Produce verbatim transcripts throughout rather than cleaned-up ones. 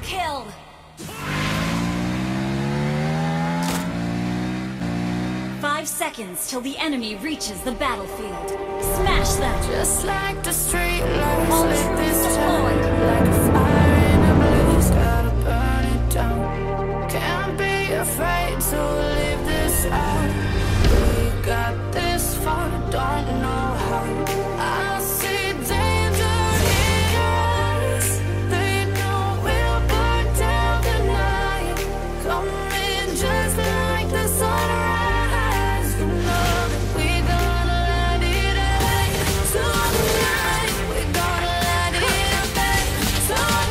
kill! Five seconds till the enemy reaches the battlefield. Smash them! Just like the street lights All lit troops this deployed. town, like a fire in a blaze, gotta burn it down. Can't be afraid to leave this out. We got this far, don't know how. I see danger in us. They know we'll burn down the night. Coming just like the sunrise. You know that we gonna let it away tonight. We gonna let it away tonight.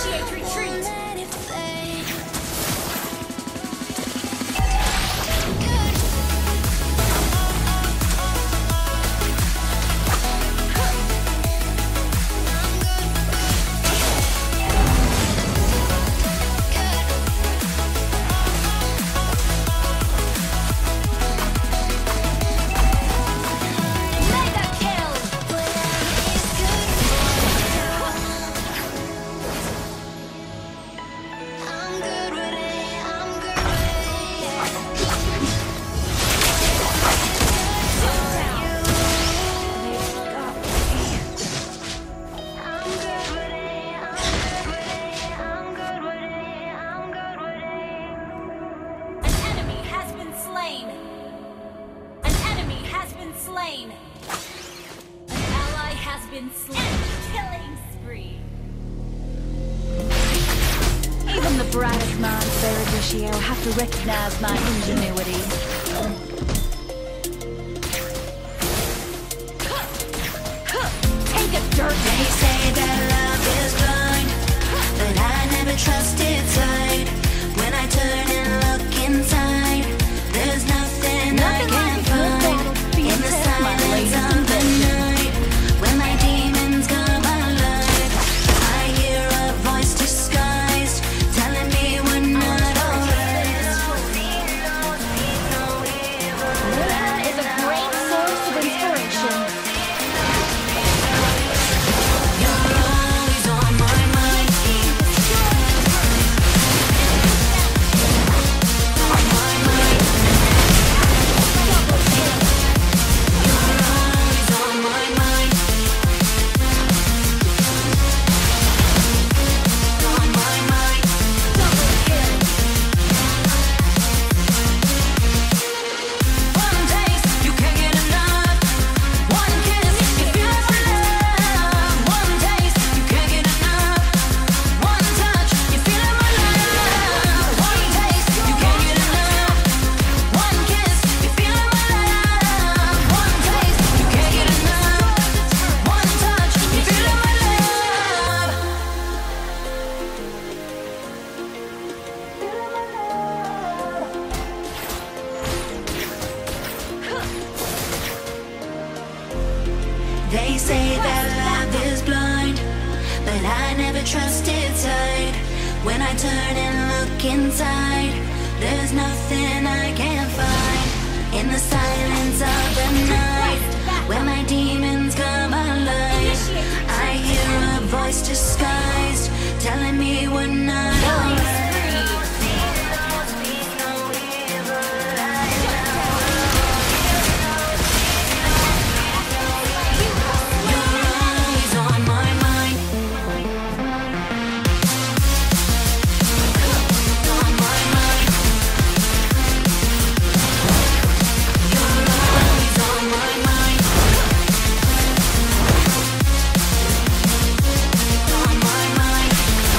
Initiate retreat! Slain. An ally has been slain. Killing spree. Even the brightest minds, Ferradiccio, have to recognize my ingenuity. Take a dirt. They say that love is blind, but I never trusted sight. When I turn and look inside, there's nothing, nothing I can like find. In the silence of the night, when my demons come alive, I hear a voice disguised, telling me we're not alright. Luna is a great source of inspiration. You're always on my mind. On my mind. You're always on my mind. On my mind. One taste, you can't get enough. One kiss, you feel my love. One taste, you can't get enough. One touch, you feel my love. One taste, you can't get enough. One kiss, you feel my love. One taste, you can't get enough. One touch, you feel my love. They say that love is blind, but I never trusted sight. When I turn and look inside, there's nothing I can find. In the silence of the night, when my demons come alive, I hear a voice disguised, telling me we're not alright. You're always on my mind. On my mind. You're always on my mind. On my mind.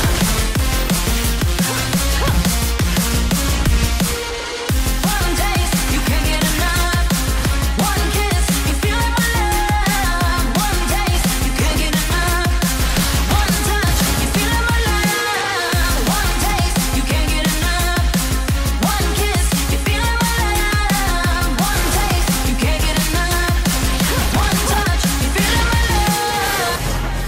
One taste, you can't get enough. One kiss, you feel my love. One taste, you can't get enough. One touch, you feel my love. One taste, you can't get enough. One kiss, you feel my love. One taste, you can't get enough. One touch, you feel my love.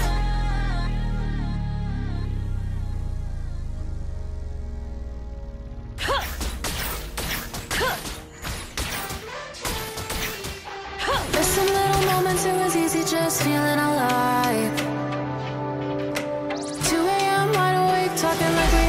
There's some little moments it was easy just feeling alive. two a m wide awake, talking like we